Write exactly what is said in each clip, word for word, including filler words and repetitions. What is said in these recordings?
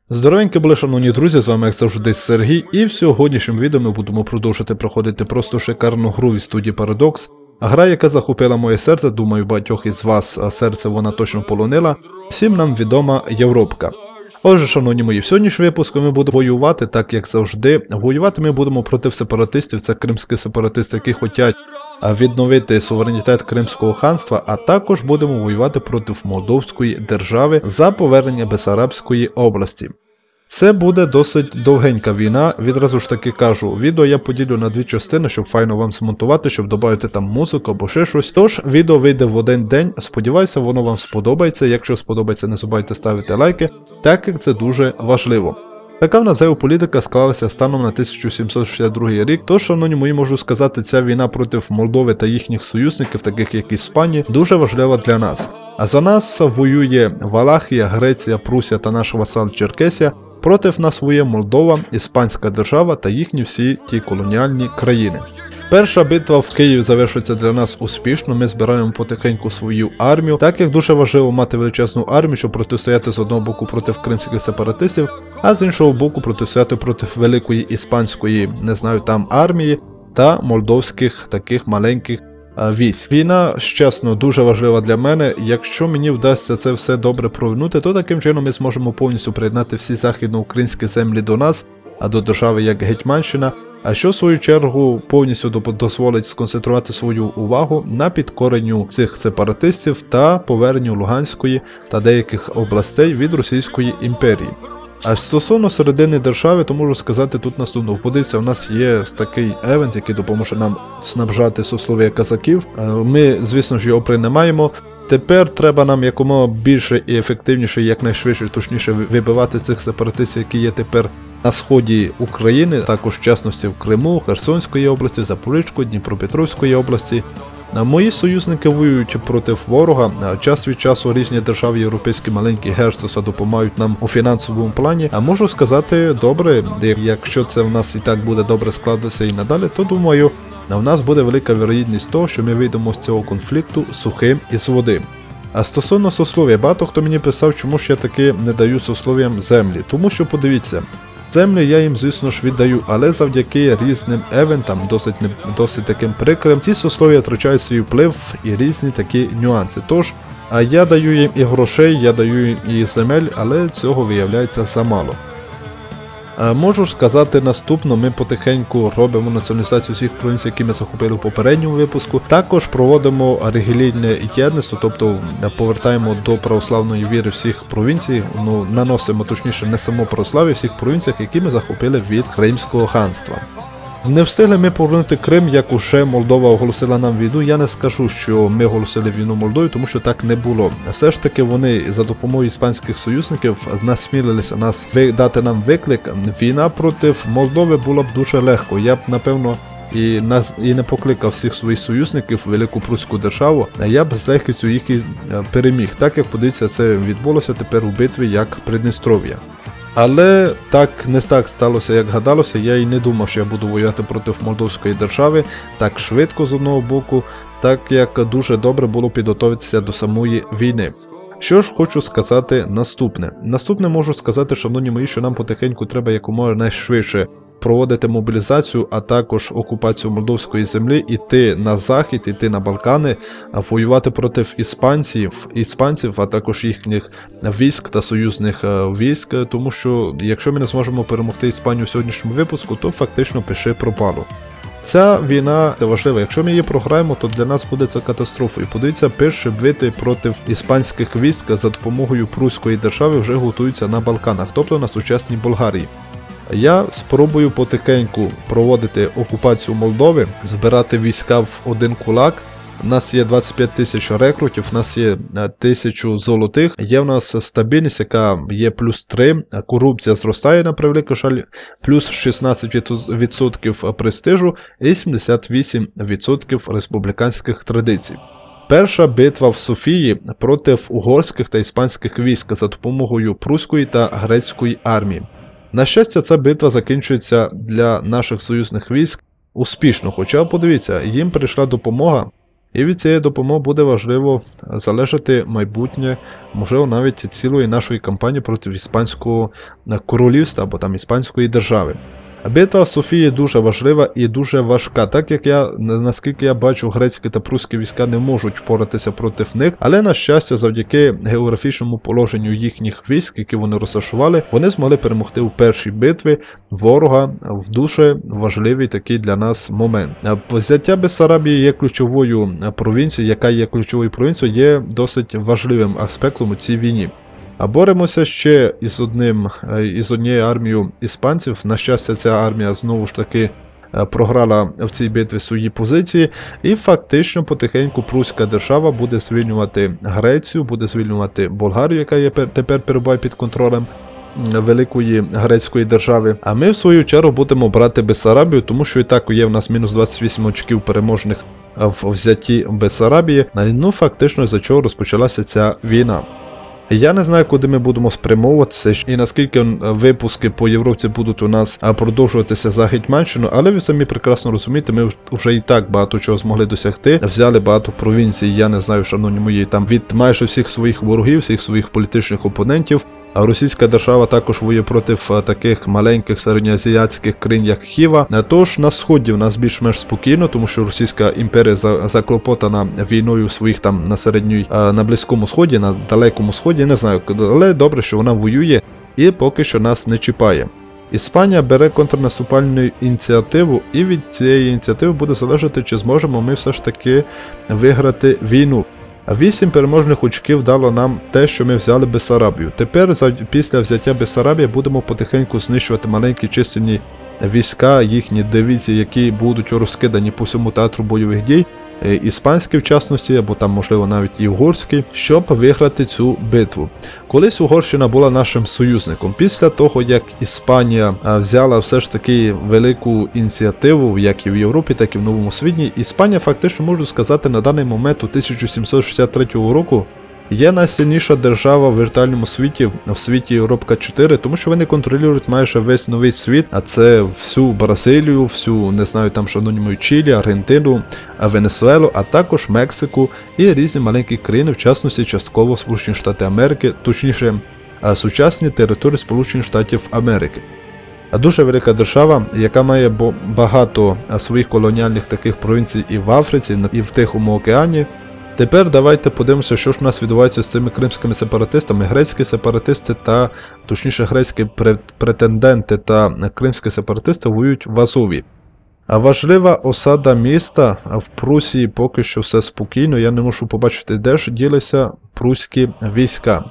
Здоровенькі були, шановні друзі, з вами як завжди Сергій, і в сьогоднішньому відео ми будемо продовжувати проходити просто шикарну гру від студії Paradox. Гра, яка захопила моє серце, думаю, багатьох із вас серце вона точно полонила. Всім нам відома Європка. Отже, шановні мої, в сьогоднішньому випуску ми будемо воювати, так як завжди. Воювати ми будемо проти сепаратистів, це кримські сепаратисти, які хочуть відновити суверенітет Кримського ханства, а також будемо воювати проти Молдовської держави за повернення Бесарабської області. Це буде досить довгенька війна, відразу ж таки кажу, відео я поділю на дві частини, щоб файно вам змонтувати, щоб додати там музику або ще щось. Тож, відео вийде в один день, сподіваюся, воно вам сподобається, якщо сподобається, не забувайте ставити лайки, так як це дуже важливо. Така в нас геополітика склалася станом на тисяча сімсот шістдесят другий рік, тож, шановні мої, можу сказати, ця війна проти Молдови та їхніх союзників, таких як Іспанія, дуже важлива для нас. А за нас воює Валахія, Греція, Прусія та наш васал Черкесія, проти нас воює Молдова, Іспанська держава та їхні всі ті колоніальні країни. Перша битва в Києві завершується для нас успішно, ми збираємо потихеньку свою армію, так як дуже важливо мати величезну армію, щоб протистояти з одного боку проти кримських сепаратистів, а з іншого боку протистояти проти великої іспанської, не знаю, там армії та молдовських таких маленьких військ. Війна, чесно, дуже важлива для мене. Якщо мені вдасться це все добре провернути, то таким чином ми зможемо повністю приєднати всі західноукраїнські землі до нас, а до держави як Гетьманщина, а що в свою чергу повністю дозволить сконцентрувати свою увагу на підкоренню цих сепаратистів та поверненню Луганської та деяких областей від Російської імперії. А стосовно середини держави, то можу сказати тут наступно. Подивіться, у нас є такий евент, який допоможе нам снабжати сослов'я казаків. Ми, звісно ж, його приймаємо. Тепер треба нам якомога більше і ефективніше, якнайшвидше, точніше вибивати цих сепаратистів, які є тепер на сході України, також в частності в Криму, Херсонської області, Запорізької, Дніпропетровської області. Мої союзники воюють проти ворога, час від часу різні держави європейські маленькі герцогства допомагають нам у фінансовому плані. А можу сказати, добре, якщо це в нас і так буде добре складатися і надалі, то думаю, у нас буде велика вірогідність того, що ми вийдемо з цього конфлікту сухим і з води. А стосовно сослов'я, багато хто мені писав, чому ж я таки не даю сослов'ям землі. Тому що, подивіться, землі я їм, звісно ж, віддаю, але завдяки різним евентам, досить, досить таким прикрим, ці сослов'я втрачають свій вплив і різні такі нюанси. Тож, а я даю їм і грошей, я даю їм і земель, але цього виявляється замало. А можу сказати наступно, ми потихеньку робимо націоналізацію всіх провінцій, які ми захопили в попередньому випуску. Також проводимо релігійне єдництво, тобто повертаємо до православної віри всіх провінцій, ну, наносимо, точніше, не само православ'я всіх провінціях, які ми захопили від Кримського ханства. Не встигли ми повернути Крим, як уже Молдова оголосила нам війну. Я не скажу, що ми оголосили війну Молдові, тому що так не було. Все ж таки вони за допомогою іспанських союзників насмілилися нас дати нам виклик. Війна проти Молдови була б дуже легко. Я б, напевно, і, нас, і не покликав всіх своїх союзників в Велику Пруську державу, а я б з легкістю їх і переміг. Так як, подивіться, це відбулося тепер у битві як Придністров'я. Але так не так сталося, як гадалося, я і не думав, що я буду воювати проти Молдовської держави так швидко з одного боку, так як дуже добре було підготуватися до самої війни. Що ж хочу сказати наступне. Наступне можу сказати, шановні мої, що нам потихеньку треба якомога найшвидше проводити мобілізацію, а також окупацію молдовської землі, іти на захід, іти на Балкани, воювати проти іспанців, іспанців, а також їхніх військ та союзних військ, тому що якщо ми не зможемо перемогти Іспанію в сьогоднішньому випуску, то фактично пиши пропало. Ця війна важлива. Якщо ми її програємо, то для нас буде це катастрофою. Подивіться, перші бити проти іспанських військ за допомогою Пруської держави вже готуються на Балканах, тобто на сучасній Болгарії. Я спробую потихеньку проводити окупацію Молдови, збирати війська в один кулак. У нас є двадцять п'ять тисяч рекрутів, у нас є тисячу золотих, є в нас стабільність, яка є плюс три, корупція зростає на превеликий жаль, плюс шістнадцять відсотків престижу і сімдесят вісім відсотків республіканських традицій. Перша битва в Софії проти угорських та іспанських військ за допомогою пруської та грецької армії. На щастя, ця битва закінчується для наших союзних військ успішно, хоча, подивіться, їм прийшла допомога І від цієї допомоги буде важливо залежати майбутнє, можливо, навіть цілої нашої кампанії проти Іспанського королівства або там Іспанської держави. Битва Софії дуже важлива і дуже важка, так як я, наскільки я бачу, грецькі та прусські війська не можуть впоратися проти них, але на щастя, завдяки географічному положенню їхніх військ, які вони розташували, вони змогли перемогти у першій битві ворога в дуже важливий такий для нас момент. Взяття Бессарабії є ключовою провінцією, яка є ключовою провінцією, є досить важливим аспектом у цій війні. А боремося ще із, одним, із однією армією іспанців. На щастя, ця армія знову ж таки програла в цій битві свої позиції. І фактично потихеньку Пруська держава буде звільнювати Грецію, буде звільнювати Болгарію, яка є тепер перебуває під контролем великої грецької держави. А ми в свою чергу будемо брати Бессарабію, тому що і так є в нас мінус двадцять вісім очків переможних в взятті Бессарабії. Ну фактично за чого розпочалася ця війна. Я не знаю, куди ми будемо спрямовуватися і наскільки випуски по Європі будуть у нас продовжуватися за Гетьманщину, але ви самі прекрасно розумієте, ми вже і так багато чого змогли досягти. Взяли багато провінцій, я не знаю, шановні мої, там від майже всіх своїх ворогів, всіх своїх політичних опонентів. А російська держава також воює проти таких маленьких середньоазіатських країн, як Хіва. Тож на сході в нас більш-менш спокійно, тому що Російська імперія заклопотана війною своїх там на середньої, на Близькому Сході, на Далекому Сході, не знаю, але добре, що вона воює і поки що нас не чіпає. Іспанія бере контрнаступальну ініціативу, і від цієї ініціативи буде залежати, чи зможемо ми все ж таки виграти війну. Вісім переможних очків дало нам те, що ми взяли Бессарабію. Тепер, після взяття Бессарабії, будемо потихеньку знищувати маленькі чисельні війська, їхні дивізії, які будуть розкидані по всьому театру бойових дій, іспанські в частності, або там, можливо, навіть і угорські, щоб виграти цю битву. Колись Угорщина була нашим союзником. Після того, як Іспанія взяла все ж таки велику ініціативу, як і в Європі, так і в Новому Світі, Іспанія фактично, можу сказати, на даний момент у тисяча сімсот шістдесят третього року є найсильніша держава в віртуальному світі, в світі Європа чотири, тому що вони контролюють майже весь новий світ, а це всю Бразилію, всю, не знаю, там, шановні мої, Чилі, Аргентину, Венесуелу, а також Мексику і різні маленькі країни, в частності частково Сполучені Штати Америки, точніше, сучасні території Сполучених Штатів Америки. Дуже велика держава, яка має багато своїх колоніальних таких провінцій і в Африці, і в Тихому океані. Тепер давайте подивимося, що ж у нас відбувається з цими кримськими сепаратистами. Грецькі сепаратисти та, точніше, грецькі претенденти та кримські сепаратисти воюють в Азові. А важлива осада міста, в Прусії поки що все спокійно, я не можу побачити, де ж ділися пруські війська.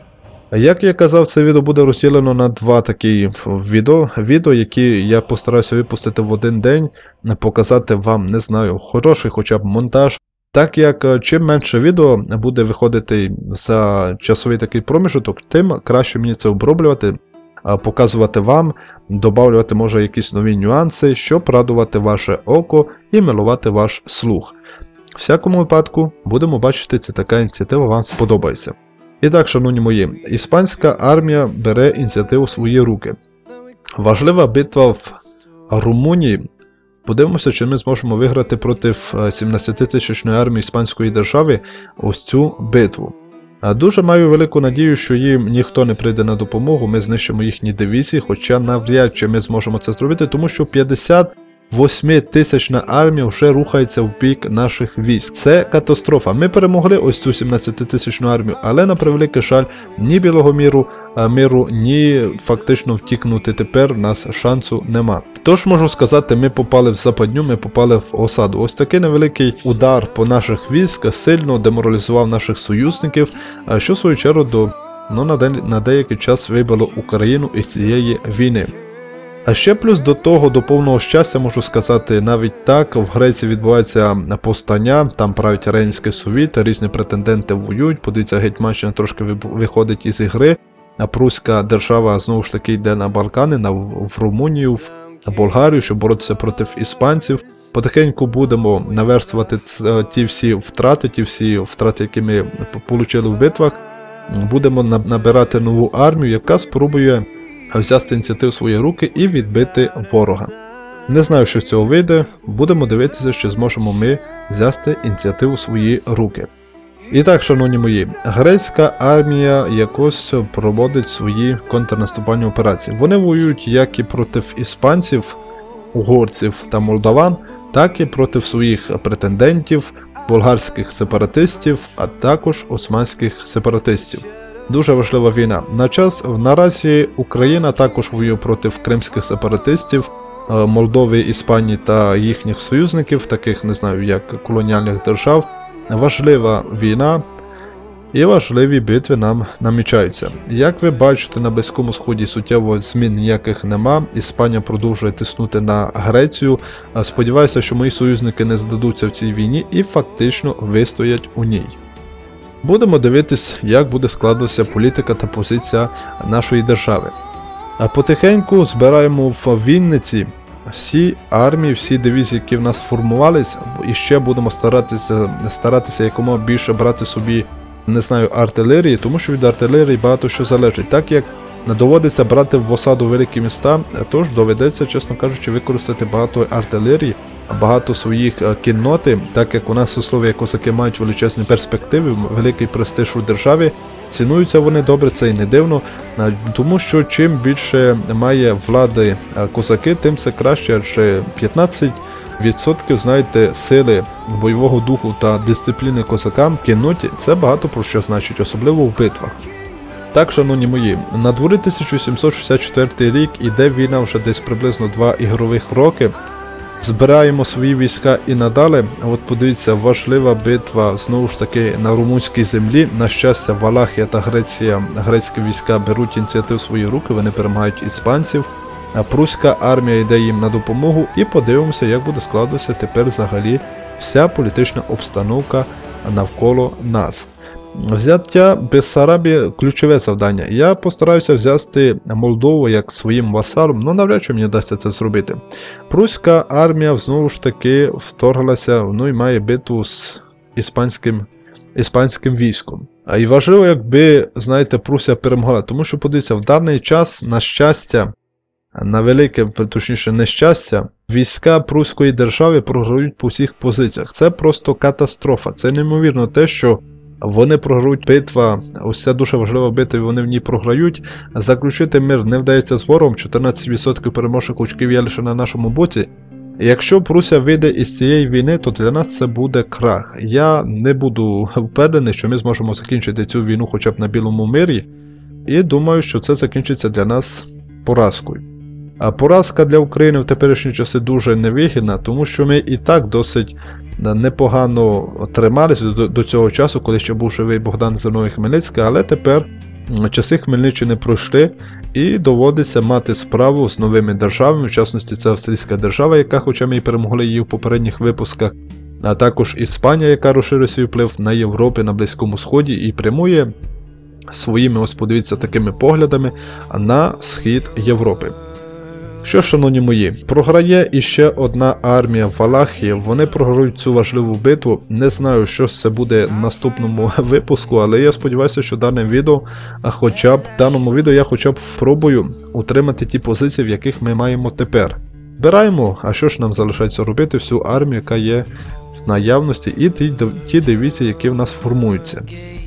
Як я казав, це відео буде розділено на два такі відео, відео, які я постараюся випустити в один день, показати вам, не знаю, хороший хоча б монтаж. Так як чим менше відео буде виходити за часовий такий проміжок, тим краще мені це оброблювати, показувати вам, додавати може якісь нові нюанси, щоб радувати ваше око і милувати ваш слух. В всякому випадку, будемо бачити, це така ініціатива вам сподобається. І так, шановні мої, іспанська армія бере ініціативу в свої руки. Важлива битва в Румунії. Подивимося, чи ми зможемо виграти проти сімнадцятитисячної армії Іспанської держави ось цю битву. Дуже маю велику надію, що їм ніхто не прийде на допомогу, ми знищимо їхні дивізії, хоча навряд чи ми зможемо це зробити, тому що п'ятдесят восьмитисячна армія вже рухається в бік наших військ. Це катастрофа. Ми перемогли ось цю сімнадцятитисячну армію, але на превеликий жаль, ні білого міру, миру, ні фактично втікнути тепер в нас шансу нема. Тож можу сказати, ми попали в западню, ми попали в осаду. Ось такий невеликий удар по наших військ сильно деморалізував наших союзників, що в свою чергу до, ну, на, де, на деякий час вибило Україну із цієї війни. А ще плюс до того, до повного щастя, можу сказати, навіть так, в Греції відбувається повстання, там править Аренський совіт, різні претенденти воюють, подивіться, Гетьманщина трошки виходить із ігри, а Пруська держава знову ж таки йде на Балкани, на, в Румунію, в Болгарію, щоб боротися проти іспанців. Потихеньку будемо наверстувати ті всі втрати, ті всі втрати, які ми отримали в битвах, будемо набирати нову армію, яка спробує взяти ініціативу в свої руки і відбити ворога. Не знаю, що з цього вийде, будемо дивитися, чи зможемо ми взяти ініціативу в свої руки. І так, шановні мої, грецька армія якось проводить свої контрнаступальні операції. Вони воюють як і проти іспанців, угорців та молдаван, так і проти своїх претендентів, болгарських сепаратистів, а також османських сепаратистів. Дуже важлива війна. На час, наразі Україна також воює проти кримських сепаратистів, Молдови, Іспанії та їхніх союзників, таких, не знаю, як колоніальних держав. Важлива війна і важливі битви нам намічаються. Як ви бачите, на Близькому Сході суттєво змін ніяких нема. Іспанія продовжує тиснути на Грецію. Сподіваюся, що мої союзники не здадуться в цій війні і фактично вистоять у ній. Будемо дивитись, як буде складатися політика та позиція нашої держави. А потихеньку збираємо в Вінниці всі армії, всі дивізії, які в нас формувались, і ще будемо старатися, старатися якомога більше брати собі, не знаю, артилерії, тому що від артилерії багато що залежить. Так як доводиться брати в осаду великі міста, тож доведеться, чесно кажучи, використати багато артилерії, багато своїх кінноти, так як у нас сослов'я козаки мають величезні перспективи, великий престиж у державі. Цінуються вони добре, це і не дивно, тому що чим більше має влади козаки, тим це краще, адже п'ятнадцять відсотків, знаєте, сили, бойового духу та дисципліни козакам в кінноті – це багато про що значить, особливо в битвах. Так, шановні мої, на дворі тисяча сімсот шістдесят четвертий рік, іде війна вже десь приблизно два ігрових роки. Збираємо свої війська і надалі. От подивіться, важлива битва, знову ж таки, на румунській землі. На щастя, Валахія та Греція, грецькі війська беруть ініціативу в свої руки, вони перемагають іспанців. Пруська армія йде їм на допомогу, і подивимося, як буде складатися тепер взагалі вся політична обстановка навколо нас. Взяття Бессарабії – ключове завдання. Я постараюся взяти Молдову як своїм васалом, але навряд чи мені вдасться це зробити. Пруська армія знову ж таки вторглася, ну і має битву з іспанським, іспанським військом. А і важливо, якби, знаєте, Прусія перемогла, тому що, подивіться, в даний час, на щастя, на велике, точніше, нещастя, війська Пруської держави програють по всіх позиціях. Це просто катастрофа. Це неймовірно те, що вони програють, битва, ось ця дуже важлива битва, і вони в ній програють. Заключити мир не вдається з ворогом, чотирнадцять відсотків переможних очків є лише на нашому боці. Якщо Прусія вийде із цієї війни, то для нас це буде крах. Я не буду впевнений, що ми зможемо закінчити цю війну хоча б на білому мирі, і думаю, що це закінчиться для нас поразкою. А поразка для України в теперішні часи дуже невигідна, тому що ми і так досить непогано трималися до, до цього часу, коли ще був живий Богдан Зиновій-Хмельницький, але тепер часи Хмельниччини пройшли і доводиться мати справу з новими державами, в частності це австрійська держава, яка, хоча ми і перемогли її в попередніх випусках, а також Іспанія, яка розширює свій вплив на Європі, на Близькому Сході і прямує своїми, ось подивіться, такими поглядами на схід Європи. Що, шановні мої, програє іще одна армія Валахії, вони програють цю важливу битву. Не знаю, що це буде в наступному випуску, але я сподіваюся, що дане відео, хоча б в даному відео я хоча б спробую утримати ті позиції, в яких ми маємо тепер. Збираємо, а що ж нам залишається робити, всю армію, яка є в наявності, і ті, ті дивізії, які в нас формуються.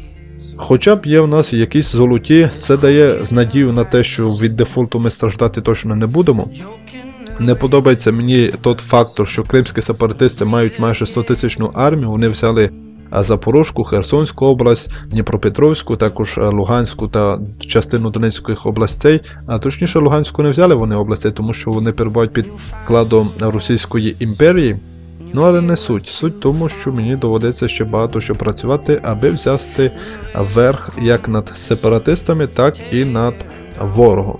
Хоча б є в нас якісь золоті, це дає надію на те, що від дефолту ми страждати точно не будемо. Не подобається мені той фактор, що кримські сепаратисти мають майже стотисячну армію, вони взяли Запорожську, Херсонську область, Дніпропетровську, також Луганську та частину Донецьких областей, а точніше Луганську не взяли вони області, тому що вони перебувають під вкладом Російської імперії. Ну, але не суть. Суть в тому, що мені доведеться ще багато що працювати, аби взяти верх як над сепаратистами, так і над ворогом.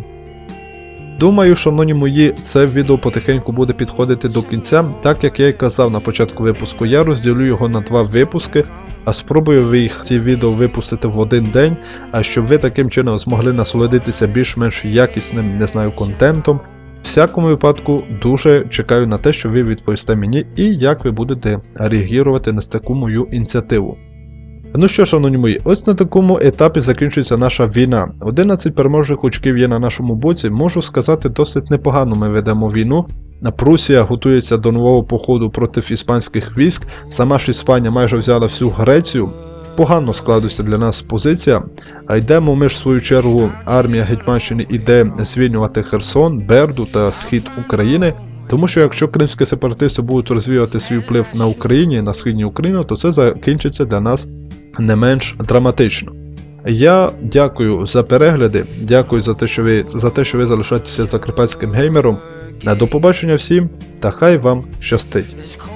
Думаю, шановні мої, це відео потихеньку буде підходити до кінця. Так як я і казав на початку випуску, я розділю його на два випуски, а спробую їх ці відео випустити в один день, а щоб ви таким чином змогли насолодитися більш-менш якісним, не знаю, контентом. В всякому випадку дуже чекаю на те, що ви відповісте мені і як ви будете реагувати на таку мою ініціативу. Ну що, шановні мої, ось на такому етапі закінчується наша війна. одинадцять переможних очків є на нашому боці, можу сказати, досить непогано ми ведемо війну. Прусія готується до нового походу проти іспанських військ. Сама ж Іспанія майже взяла всю Грецію. Погано складується для нас позиція. А йдемо ми ж в свою чергу, армія Гетьманщини йде звільнювати Херсон, Берду та схід України. Тому що якщо кримські сепаратисти будуть розвивати свій вплив на Україні, на східній Україні, то це закінчиться для нас не менш драматично. Я дякую за перегляди, дякую за те, що ви, за те, що ви залишаєтеся закарпатським геймером. До побачення всім, та хай вам щастить.